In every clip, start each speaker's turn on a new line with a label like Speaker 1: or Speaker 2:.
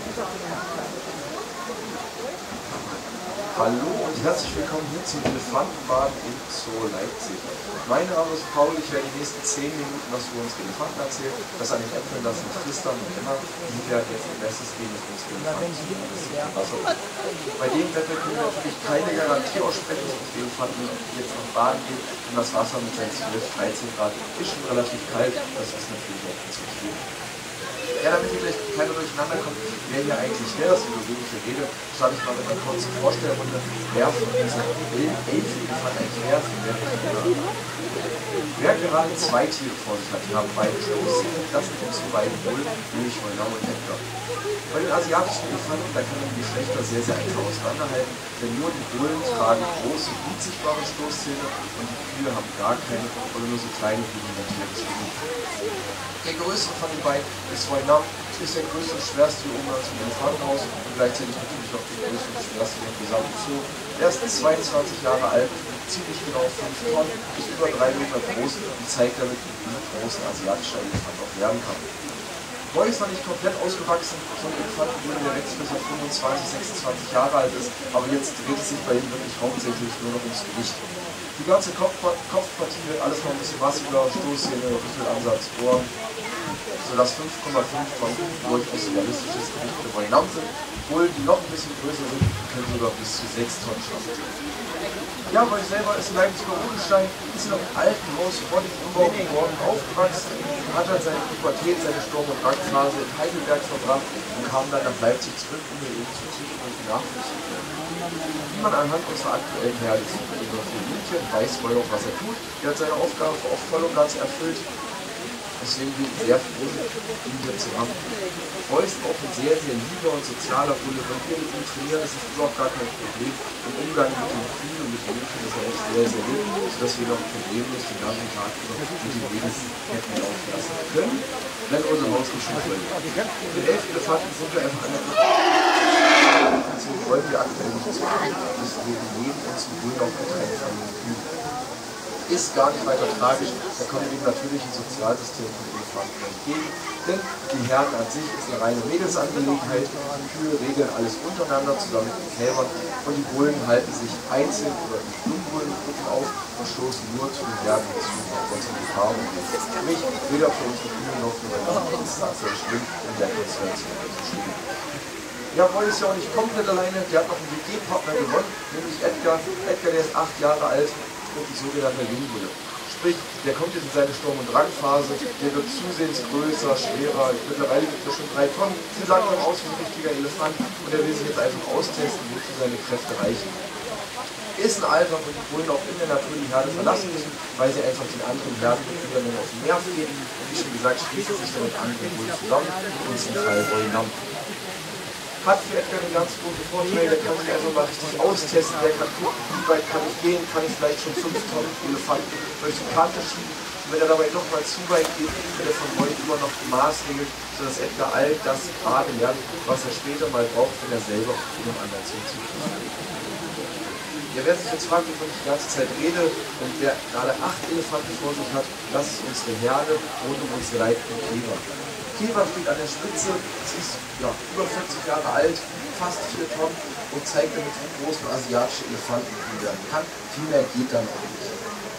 Speaker 1: Hallo und herzlich willkommen hier zum Elefantenbad in Zoo Leipzig. Mein Name ist Paul, ich werde die nächsten 10 Minuten was über unsere Elefanten erzählen. Das an den Äpfeln, das sind Tristan und Emma, die werden jetzt ein Bestes geben mit unseren Elefanten. Also, bei dem Wetter können wir natürlich keine Garantie aussprechen, dass die Elefanten jetzt noch baden gehen, und das Wasser mit seinen 12, 13 Grad ist schon relativ kalt, das ist natürlich auch nicht so viel. Ja, damit ihr vielleicht keiner durcheinander kommt, wer hier eigentlich wäre, das ist eine gewöhnliche Rede, starte ich mal mit einer kurzen Vorstellrunde, wer von diesen 11 Elefanten eigentlich wer von wer Wer gerade 2 Tiere vor sich hat, die haben beide Stoßzähne, das sind unsere beiden Bullen, nämlich Moinau und Edgar. Bei den asiatischen Elefanten, da kann man die Geschlechter sehr, sehr einfach auseinanderhalten, denn nur die Bullen tragen große, gut sichtbare Stoßzähne und die Kühe haben gar keine oder nur so kleine rudimentäre Zähne. Der größte von den beiden ist Moinau, ist der größte und schwerste hier oben aus dem Elefantenhaus und gleichzeitig natürlich auch der größte und schwerste im gesamten Zoo. Er ist 22 Jahre alt, ziemlich genau 5 Tonnen, ist über 3 Meter groß und zeigt damit, wie groß ein asiatischer Elefant auch werden kann. Boy ist noch nicht komplett ausgewachsen, so ein Elefant wurde der wächst bis er 25, 26 Jahre alt ist, aber jetzt dreht es sich bei ihm wirklich hauptsächlich nur noch ums Gewicht. Die ganze Kopfpartie wird alles noch ein bisschen massiger, Stoßzähne, Rüsselansatz, Ohren, sodass 5,5 Tonnen durchaus realistisches Gewicht für Moinau sind. Bullen, die noch ein bisschen größer sind, können sogar bis zu 6 Tonnen schaffen. Ja, Boy selber ist ein Leipziger Urgestein, ist in einem alten Haus vor dem Umbau geboren und aufgewachsen, hat dann seine Pubertät, seine Sturm- und Drangphase in Heidelberg verbracht und kam dann nach Leipzig zurück, um hier eben zu züchten und Nachwuchs zu finden. Wie man anhand unserer aktuellen Herde sieht, über München weiß Boy auch, was er tut. Er hat seine Aufgabe auch voll und ganz erfüllt. Deswegen bin ich sehr froh, ihn hier zu haben. Boy ist auch ein sehr, sehr lieber und sozialer Bulle. Wenn wir mit ihm trainieren, ist es überhaupt gar kein Problem. Im Umgang mit den Kühen und mit den Mädchen ist er auch sehr, sehr lieb, sodass wir noch problemlos den ganzen Tag über mit dem Mädels hätten laufen lassen können, wenn unser Haus nicht schon voll ist. Mit 11 Elefanten sind wir einfach an der Deswegen wollen wir aktuell nicht zu viel. Deswegen neben uns ein Bullen auch getrennt von den Kühen. Ist gar nicht weiter tragisch, da kommen wir dem natürlichen Sozialsystem von Elefanten entgegen, denn die Herden an sich ist eine reine Mädelsangelegenheit, die Kühe regeln alles untereinander zusammen mit den Kälbern und die Bullen halten sich einzeln oder in Jungbullen-Gruppen auf und stoßen nur zu den Herden hinzu, auf unsere Gefahren. Sprich, weder für unsere Kühe noch für unsere ist das sehr schlimm in der Konstellation zu stehen. Ja, Boy ist ja auch nicht komplett alleine, der hat noch einen WG-Partner gewonnen, nämlich Edgar. Edgar, der ist 8 Jahre alt und ein sogenannter Jungbulle. Sprich, der kommt jetzt in seine Sturm- und Drangphase, der wird zusehends größer, schwerer, mittlerweile wiegt er schon 3 Tonnen, sie sagen dann aus wie ein richtiger Elefant und er will sich jetzt einfach austesten, wozu seine Kräfte reichen. Ist ein Alter, wo die Bullen auch in der Natur die Herde verlassen müssen, weil sie einfach den anderen Herdenmitgliedern auf den Nerv gehen und wie schon gesagt, schließen sich dann mit anderen Bullen zusammen, in unserem Fall Moinau. Hat für Edgar einen ganz guten Vorteil, der kann sich einfach mal richtig austesten, der kann gucken, wie weit kann ich gehen, kann ich vielleicht schon 5 Tonnen Elefanten durch die Kante schieben. Und wenn er dabei doch mal zu weit geht, wird er von Boy immer noch gemaßregelt, sodass Edgar all das gerade lernt, was er später mal braucht, wenn er selber in einem anderen Zoo zugreift. Ja, wer sich jetzt fragt, wovon ich die ganze Zeit rede und wer gerade 8 Elefanten vor sich hat, das ist unsere Herde rund um unsere leitenden Kälber. Kälber steht an der Spitze, sie ist ja, über 40 Jahre alt, fast 4 Tonnen und zeigt damit, wie groß ein asiatischer Elefant werden kann. Viel mehr geht dann auch nicht.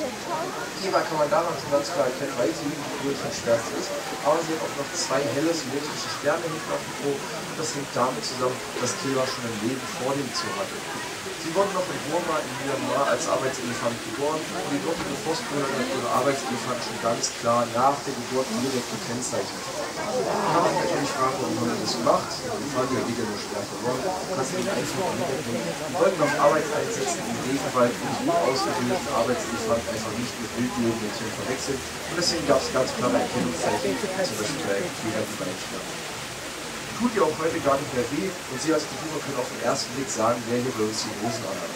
Speaker 1: Kälber kann man daran schon ganz klar erkennen, weil sie die größte und schwerste ist, aber sie hat auch noch 2 helle symmetrische Sterne hinten auf dem Po und das hängt damit zusammen, dass Kälber schon ein Leben vor dem Zoo hatte. Sie wurden noch in Burma in Myanmar als Arbeitselefant geboren und die dortige Forstbehörde hat ihre Arbeitselefanten schon ganz klar nach der Geburt direkt gekennzeichnet. Kann man sich natürlich fragen, warum haben wir das gemacht? Die Frage der Liga nur schwer verloren. Kannst du nicht einfach mitnehmen. Wir wollten auf Arbeitseinsätzen im Regenwald und gut ausgebildeten Arbeitselefanten einfach nicht mit wildlebenden Tieren verwechseln und deswegen gab es ganz klare Erkennungszeichen, zum Beispiel bei Kälbern die Beinschmerzen. Tut ihr auch heute gar nicht mehr weh und Sie als Besucher können auf den ersten Blick sagen, wer hier bei uns die Hosen anhat.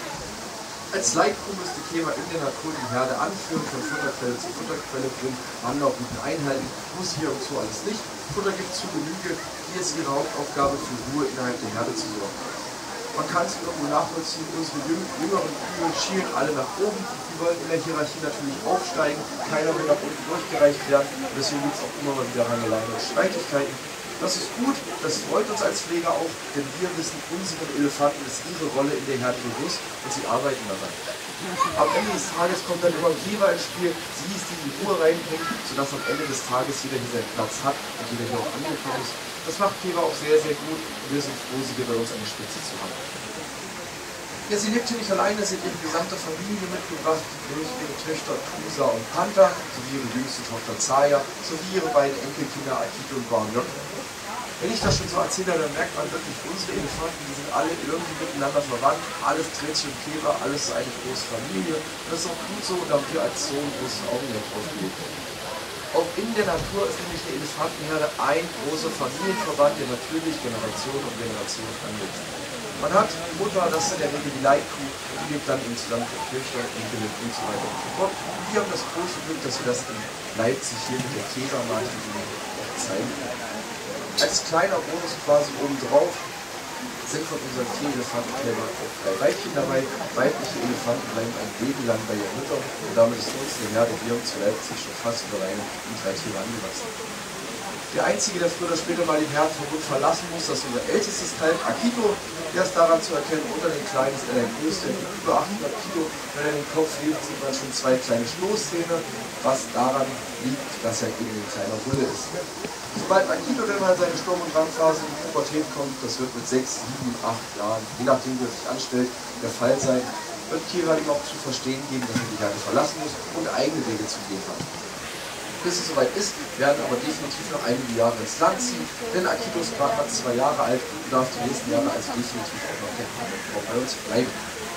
Speaker 1: Als Leitkuh müsste Kälber in der Natur die Herde anführen, von Futterquelle zu Futterquelle bringen, Wanderrouten einhalten, muss hier und so alles nicht. Futter gibt es zu Genüge, hier ist ihre Hauptaufgabe für Ruhe innerhalb der Herde zu sorgen. Man kann es irgendwo nachvollziehen, unsere jüngeren Kühe schielen alle nach oben, die wollen in der Hierarchie natürlich aufsteigen, keiner will nach unten durchgereicht werden, deswegen gibt es auch immer mal wieder Rangeleien und Streitigkeiten. Das ist gut, das freut uns als Pfleger auch, denn wir wissen, unseren Elefanten ist ihre Rolle in der Herde bewusst und sie arbeiten daran. Am Ende des Tages kommt dann immer Keva ins Spiel, sie ist die Ruhe reinbringt, sodass am Ende des Tages jeder hier seinen Platz hat und jeder hier auch angekommen ist. Das macht Keva auch sehr, sehr gut und wir sind froh, sie hier bei uns an der Spitze zu haben. Ja, sie lebt hier nicht alleine, sie hat ihre gesamte Familie mitgebracht, nämlich ihre Töchter Tusa und Panther, sowie ihre jüngste Tochter Zaya, sowie ihre beiden Enkelkinder Akito und Barnjok. Wenn ich das schon so erzähle, dann merkt man wirklich, unsere Elefanten, die sind alle irgendwie miteinander verwandt, alles Trätchen und Keva, alles eine große Familie. Das ist auch gut so und da haben wir als so ein großes Augenmerk drauf gelegt. Auch in der Natur ist nämlich die Elefantenherde ein großer Familienverband, der natürlich Generation um Generation anwächst. Man hat die Mutter, das ist in der Regel die Leitkuh, die lebt dann eben zusammen mit der Töchter, Enkelin und so weiter und so fort. Wir haben das große Glück, dass wir das in Leipzig hier mit der Keva-Marke zeigen. Als kleiner Bonus quasi obendrauf sind von unseren 4 Elefantenkälbern auch 3 Weibchen dabei. Weibliche Elefanten bleiben ein Leben lang bei ihren Müttern und damit ist uns die Herde hier zu Leipzig schon fast überall in 3 Tiere angewachsen. Der Einzige, der früher oder später mal den Herdenverbund verlassen muss, das ist unser ältestes Kalb, Akito. Der ist daran zu erkennen, unter den Kleinen ist er der größte, über 800 Kilo. Wenn er den Kopf hebt, sieht man schon 2 kleine Stoßzähne, was daran liegt, dass er eben ein kleiner Bulle ist. Sobald Akito dann mal in seine Sturm- und Drangphase in die Pubertät kommt, das wird mit 6, 7, 8 Jahren, je nachdem wie er sich anstellt, der Fall sein, wird Keva ihm auch zu verstehen geben, dass er die Herde verlassen muss und eigene Wege zu gehen hat. Bis es soweit ist, werden aber definitiv noch einige Jahre ins Land ziehen, denn Akito ist gerade mal 2 Jahre alt und darf die nächsten Jahre also definitiv auch noch der Herde bei uns bleiben.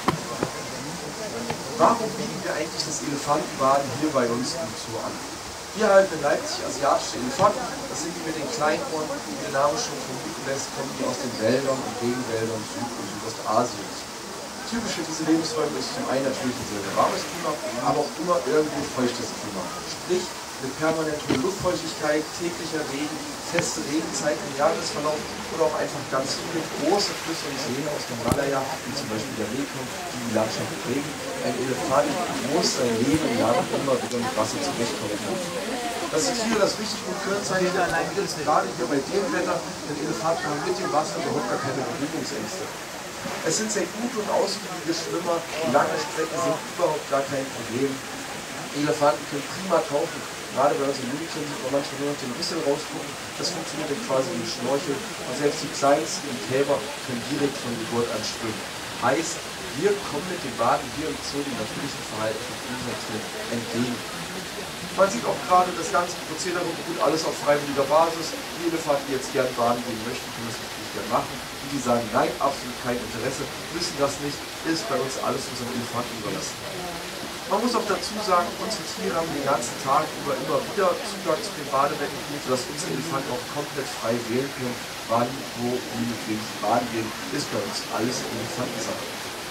Speaker 1: Warum bieten wir eigentlich das Elefantenbaden hier bei uns im Zoo an? Wir halten in Leipzig asiatische Elefanten, das sind die mit den kleinen Ohren, wie der Name schon vermuten lässt, kommen die aus den Wäldern und Regenwäldern Süd- und Südostasiens. Typisch für diese Lebensräume ist zum einen natürlich ein sehr warmes Klima, aber auch immer irgendwo feuchtes Klima. Sprich, mit permanenter Luftfeuchtigkeit, täglicher Regen, feste Regenzeiten im Jahresverlauf oder auch einfach ganz viele große Flüsse und Seen aus dem Himalaya, wie zum Beispiel der Mekong, die die Landschaft prägen. Ein Elefant muss sein Leben lang immer wieder mit Wasser zurechtkommen. Das ist hier das richtig gut kennzeichnet, gerade hier bei dem Wetter, denn Elefanten haben mit dem Wasser überhaupt gar keine Berührungsängste. Es sind sehr gute und ausgiebige Schwimmer, lange Strecken sind überhaupt gar kein Problem. Elefanten können prima tauchen. Gerade bei unseren Jugendlichen sieht man manchmal nur noch den Rüssel rausgucken. Das funktioniert dann quasi wie ein Schnorchel. Und selbst die kleinsten Kälber können direkt von Geburt an schwimmen. Heißt, wir kommen mit dem Baden hier im Zoo dem natürlichen Verhalten von unseren Tieren entgegen. Man sieht auch gerade, das ganze Prozedere beruht alles auf freiwilliger Basis. Die Elefanten, die jetzt gerne baden gehen möchten, können das natürlich gerne machen. Die, die sagen, nein, absolut kein Interesse, müssen das nicht, ist bei uns alles unseren Elefanten überlassen. Man muss auch dazu sagen, unsere Tiere haben den ganzen Tag über immer wieder Zugang zu den Badebecken, sodass unsere Elefanten auch komplett frei wählen können, wann, wo, wie, mit wem sie baden gehen, ist bei uns alles Elefantensache.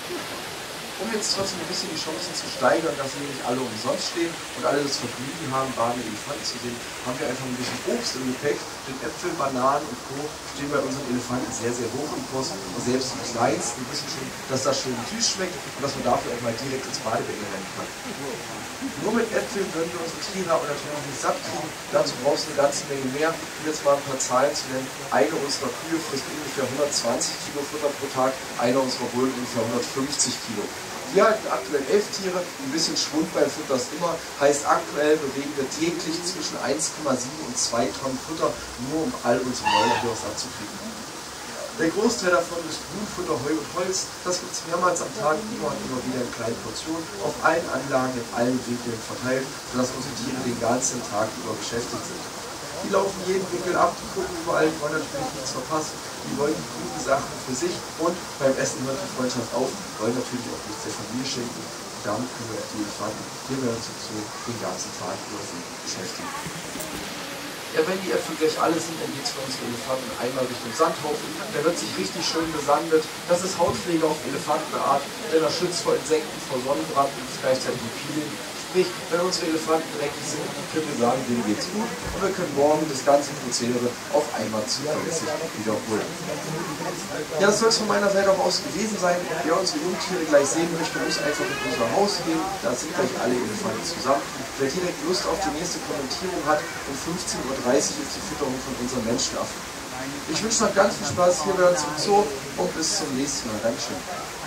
Speaker 1: Um jetzt trotzdem ein bisschen die Chancen zu steigern, dass sie nicht alle umsonst stehen und alle das Vergnügen haben, badende Elefanten zu sehen, haben wir einfach ein bisschen Obst im Gepäck, denn Äpfel, Bananen und Co. stehen bei unseren Elefanten sehr, sehr hoch im Kurs und selbst die Kleinsten wissen schon, dass das schön süß schmeckt und dass man dafür auch mal direkt ins Badebecken rennen kann. Nur mit Äpfeln würden wir unsere Tiere aber natürlich noch nicht satt kriegen, dazu brauchst du eine ganze Menge mehr, um jetzt mal ein paar Zahlen zu nennen. Eine unserer Kühe frisst ungefähr 120 Kilo Futter pro Tag, einer unserer Bullen ungefähr 150 Kilo. Wir halten aktuell 11 Tiere, ein bisschen Schwund beim Futter ist immer, heißt aktuell bewegen wir täglich zwischen 1,7 und 2 Tonnen Futter, nur um all unsere Mäuler hier satt zu kriegen. Der Großteil davon ist Grünfutter, Heu und Holz, das gibt es mehrmals am Tag, immer und immer wieder in kleinen Portionen, auf allen Anlagen, in allen Winkeln verteilt, sodass unsere Tiere den ganzen Tag über beschäftigt sind. Die laufen jeden Winkel ab, die gucken überall, die wollen natürlich nichts verpassen, die wollen die guten Sachen für sich und beim Essen hört die Freundschaft auf, wollen natürlich auch nichts der Familie schenken und damit können wir auch die Elefanten hier bei uns im Zoo den ganzen Tag über beschäftigen. Ja, wenn die Äpfel gleich alle sind, dann geht es für unsere Elefanten einmal Richtung Sandhaufen, der wird sich richtig schön besandet, das ist Hautpflege auf Elefantenart, denn er schützt vor Insekten, vor Sonnenbrand und ist gleichzeitig ein Peeling. Sprich, wenn unsere Elefanten dreckig sind, können wir sagen, denen geht's gut und wir können morgen das ganze Prozedere auf einmal zuverlässig wiederholen. Ja, das soll es von meiner Seite auch aus gewesen sein. Wer unsere Jungtiere gleich sehen möchte, muss einfach in unser Haus gehen. Da sind gleich alle Elefanten zusammen. Wer direkt Lust auf die nächste Kommentierung hat, um 15:30 Uhr ist die Fütterung von unseren Menschenaffen. Ich wünsche noch ganz viel Spaß hier bei uns im Zoo und bis zum nächsten Mal. Dankeschön.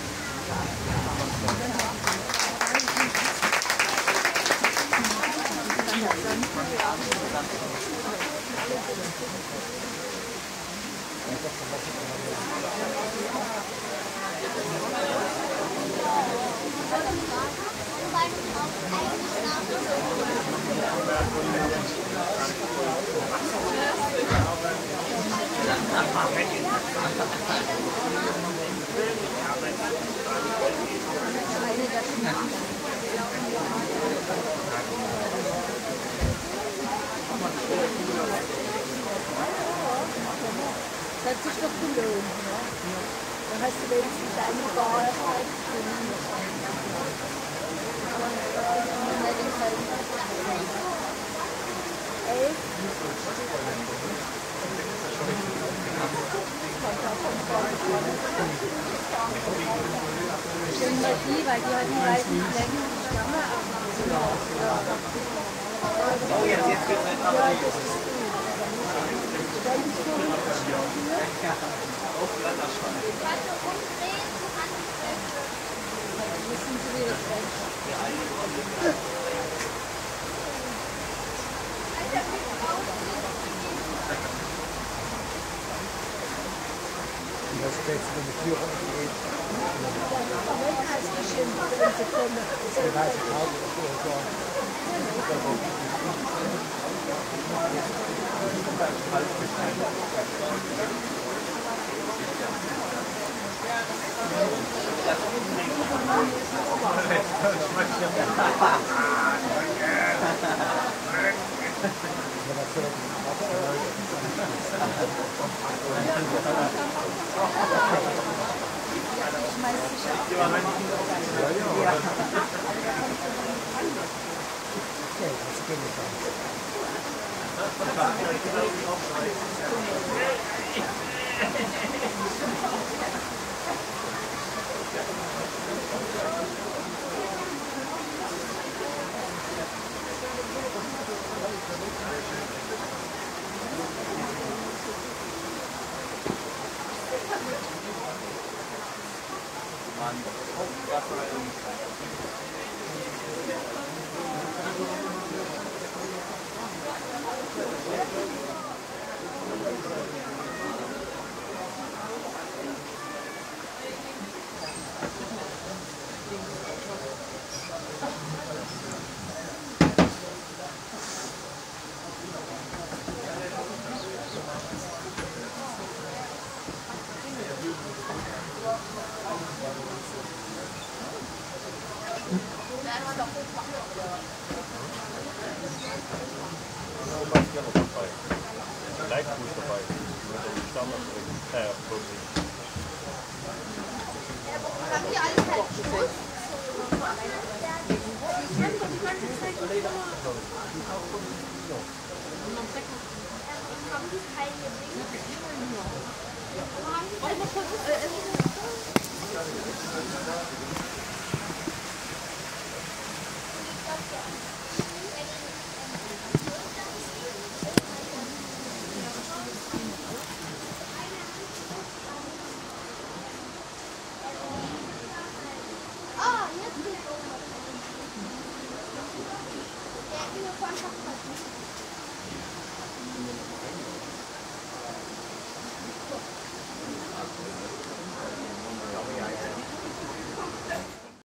Speaker 2: Das hat sich doch gelohnt, ne? Dann hast du wenigstens eine Bar erreicht. Stimmt mal die, weil die hat die weißen Flecken und Stange
Speaker 3: Oh, jetzt wird es nicht
Speaker 2: aber das ist gut. Wenn ich so müssen sie wieder sprechen.
Speaker 4: Das stellst du mit Tür rumgeht.
Speaker 2: Moment heißt bestimmt, wenn sie kommen.
Speaker 4: Das ist 30.000 oder so.
Speaker 2: Ja.